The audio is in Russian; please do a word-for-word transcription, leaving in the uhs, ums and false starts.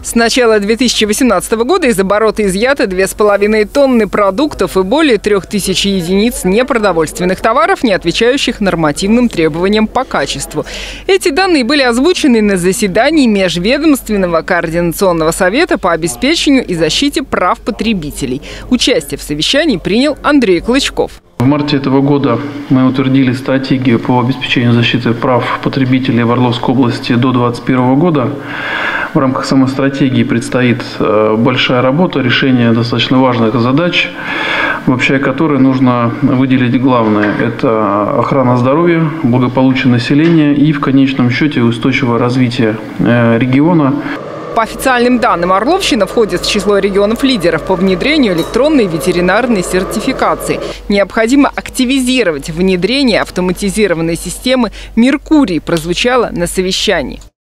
С начала две тысячи восемнадцатого года из оборота изъято две с половиной тонны продуктов и более трех тысяч единиц непродовольственных товаров, не отвечающих нормативным требованиям по качеству. Эти данные были озвучены на заседании Межведомственного координационного совета по обеспечению и защите прав потребителей. Участие в совещании принял Андрей Клычков. В марте этого года мы утвердили стратегию по обеспечению защиты прав потребителей в Орловской области до две тысячи двадцать первого года. В рамках самой стратегии предстоит большая работа, решение достаточно важных задач, в общей которой нужно выделить главное. Это охрана здоровья, благополучие населения и в конечном счете устойчивое развитие региона. По официальным данным, Орловщина входит в число регионов-лидеров по внедрению электронной ветеринарной сертификации. Необходимо активизировать внедрение автоматизированной системы «Меркурий», прозвучало на совещании.